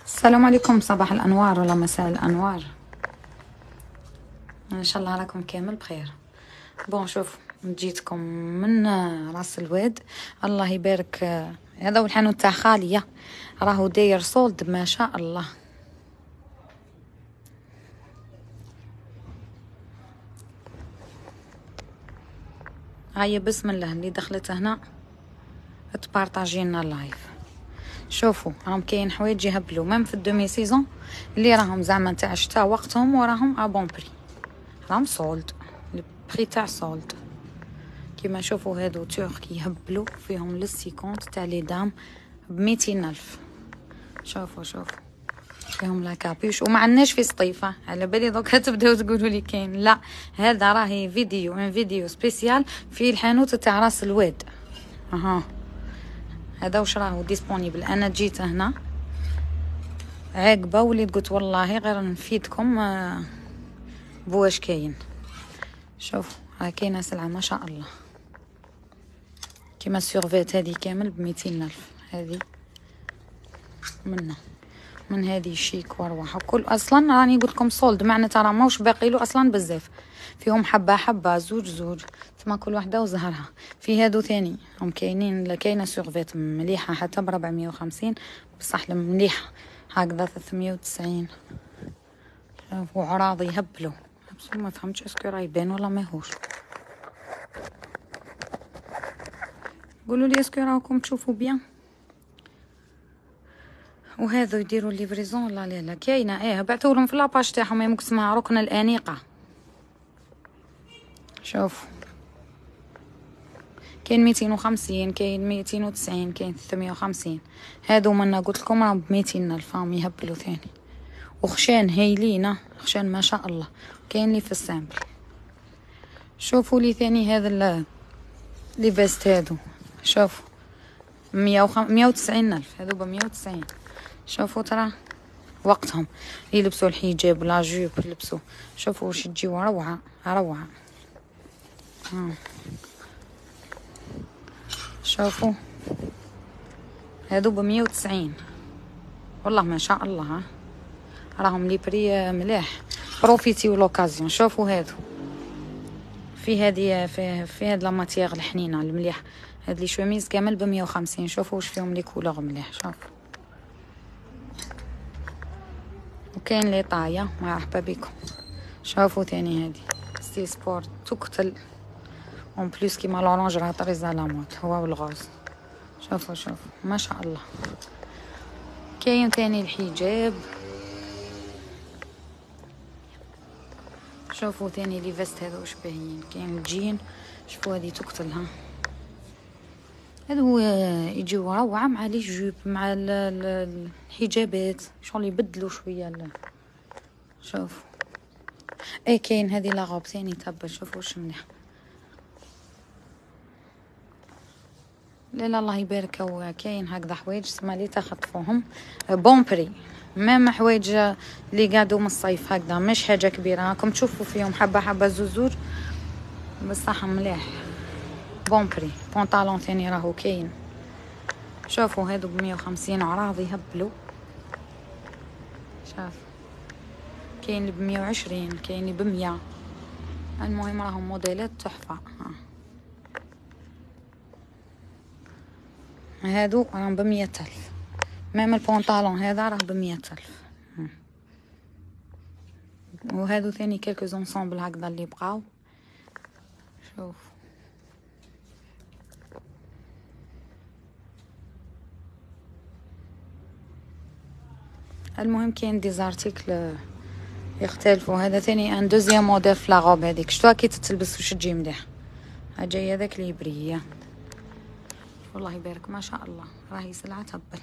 السلام عليكم، صباح الأنوار ولا مساء الأنوار. إن شاء الله راكم كامل بخير. بون شوف، جيتكم من راس الواد. الله يبارك. هذا هو الحانوت تاع خالية، راهو داير صولد ما شاء الله. هيا بسم الله، اللي دخلت هنا تبارطاجي لنا اللايف. شوفوا راهم كاين حوايج يهبلوا ميم في الدومي سيزون اللي راهم زعما تاع شتا وقتهم، وراهم ابون بري، راهم سولد، البري تاع سولد. كيما شوفوا هادو تركي يهبلوا فيهم للسيكونت تاع لي دام ب200,000. شوفوا فيهم لا كابيش، وما عندناش في سطيفه. على بالي دوكا تبداو تقولوا لي كاين، لا هذا راهي فيديو سبيسيال في الحانوت تاع راس الواد. هذا واش راهو ديسپونيبل. انا جيت هنا عاقبه وليت قلت والله غير نفيدكم بواش كاين. شوف راه كاينه سلعه ما شاء الله، كيما السيرفيت هذه كامل ب200,000. هذه من هذه شيك وارواح وكل. اصلا راني قلت لكم سولد، معنى ترى ماوش باقي له اصلا بزاف، فيهم حبه زوج تما كل وحده وزهرها. في هادو ثاني هم كاينين، كاينه سيرفيت مليحه حتى ب450، بصح مليحه هكذا 390. شوفوا عراض يهبلوا، بس ما فهمتش اسكو راه يبان ولا ماهوش. قولوا لي اسكو راكم تشوفوا بيان. وهذا يديروا ليفريزون ولا لا؟ كاينه بعثوا لهم في لاباج تاعهم، يمكن اسمها ركن الانيقه. شوف كاين 250، كاين 290، كاين 350. هادو منا قلت لكم راهم ب200,000، راهم يهبلوا ثاني. وخشان هايلين، خشان ما شاء الله. كاين لي في السامبل. شوفوا لي ثاني هذا لي فيست هادو، شوفوا 190,000. هادو ب190. شوفوا ترى وقتهم يلبسوا الحجاب ولا جوب يلبسوا. شوفوا واش تجيو روعه. شوفوا هادو ب190 والله ما شاء الله. راهم لي بري مليح، بروفيتيو لوكازيون. شوفوا هادو في هذه في هاد لا ماتيير الحنينه المليح. هاد لي شوميز كامل ب150. شوفوا واش فيهم لي كولور مليح. شوفوا وكاين لي طايه. مرحبا بكم. شوفوا ثاني هادي ستيل سبورت تقتل اون بليس، كيما لورانج راه طريزه لاموت هو والغوز. شوفوا ما شاء الله. كاين ثاني الحجاب. شوفوا ثاني لي فيست هذو واش باهيين. كاين الجين. شوفوا هذه تقتلها. هذو يجيو روعه مع لي جوب مع الحجابات، شغل يبدلوا شويه شوفوا كاين هذه لاغوب ثاني تبا. شوفوا واش مليح. لا الله يبارك. كاين هكذا حوايج سما لي تخطفوهم بون بري، مام حوايج اللي قعدوا من الصيف هكذا، مش حاجه كبيره. راكم تشوفوا فيهم حبه زوج بصح مليح بون بري. بونطالون ثاني راهو كاين. شوفوا هادو ب150 عراض يهبلوا. شاف كاين اللي ب120، كاين اللي ب100. المهم راهم موديلات تحفه. هادو راهم ب100,000. مام البونطالون هذا راه ب100,000. وهادو ثاني كالكو زونسومبل هكذا اللي بقاو. شوف المهم كاين ديزارتيكل يختلفوا. هذا ثاني ان دوزيام موديل في لاغوب هذيك. شتوها كي تتلبس واش تجي مليح. ها جايه داك لي بريه. والله يبارك ما شاء الله، راهي سلعه تهبل.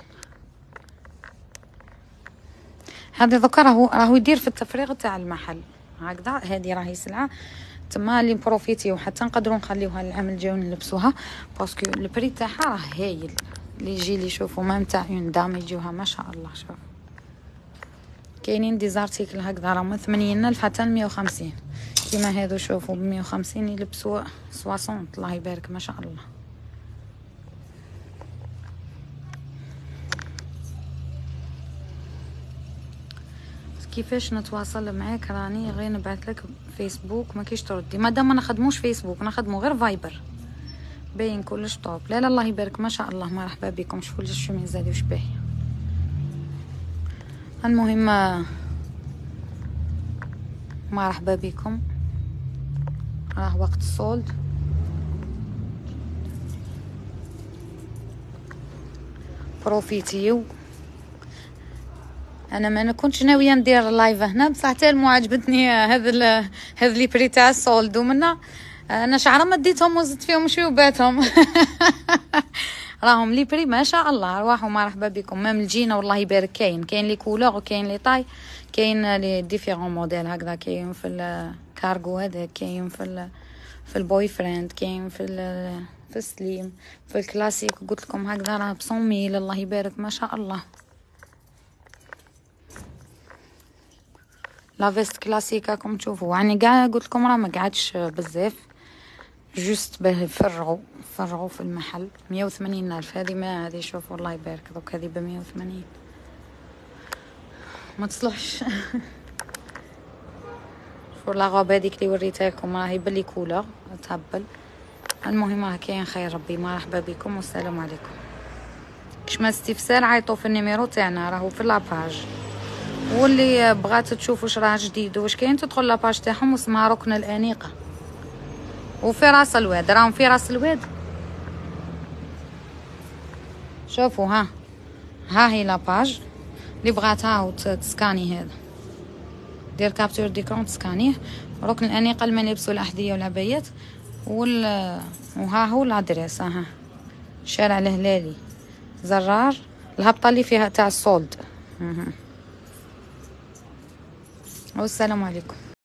هذا ذكر راهو يدير في التفريغ تاع المحل هكذا. هذه راهي سلعه تما اللي بروفيتي، وحتى نقدروا نخليوها للعام الجاي نلبسوها باسكو البري تاعها راه هايل. اللي يجي لي شوفوا مام تاع اون دام يجيوها ما شاء الله. شوف كاينين ديزارتيكل هكذا راهم 80,000 حتى 150 كيما هادو. شوفوا ب150 يلبسوا 60. الله يبارك ما شاء الله. كيفاش نتواصل معاك؟ راني غير نبعث لك فيسبوك ما كيش تردي. مادام ما نخدموش فيسبوك نخدمو غير فايبر، باين كلش طوب. لا لا الله يبارك ما شاء الله، مرحبا بكم. شوفوا لي الشميزه هذه واش باهيه. المهم مرحبا بكم، راه وقت الصولد. بروفيتيو. انا ما كنتش ناويه ندير لايف هنا، بصح حتى مو عجبتني هذا لي بري تاع الصولد ومنا انا شعره ما ديتهم وزدت فيهم شويباتهم. راهم لي بري ما شاء الله. ارواحوا مرحبا بكم. مام الجينه والله يبارك، كاين لي كولور وكاين لي طاي، كاين لي ديفيرون موديل هكذا. كاين في الكارغو هذا، كاين في البوي فريند، كاين في السليم، في الكلاسيك. قلت لكم هكذا راه ب100 ميل. الله يبارك ما شاء الله. لا فيست كلاسيك راكم تشوفوا، يعني كاع قلت لكم راه ما قعدش بزاف، جوست باه فرعوا في المحل. 180 الف هذه. ما هذه شوفوا الله يبارك دوك هذه ب180 ما تصلحش. شوفوا لا غوب هذيك اللي وريتها لكم راهي بلي كولور تهبل. المهم راه كاين خير ربي. مرحبا بكم والسلام عليكم. كش ما استفسار عيطوا في النيميرو تاعنا راهو في لاباج، واللي بغات تشوف واش راه جديد واش كاين تدخل لاباج تاعهم واسمها ركن الانيقه. وفي راس الواد، راهم في راس الواد. شوفوا ها هي لاباج اللي بغاتها تسكاني هذا، دير كابتور ديكرون تسكانيه. ركن الانيقه الملابس والاحذيه والعبايات وها هو الادريس. شارع الهلالي زرار، الهبطه اللي فيها تاع الصولد. والسلام عليكم.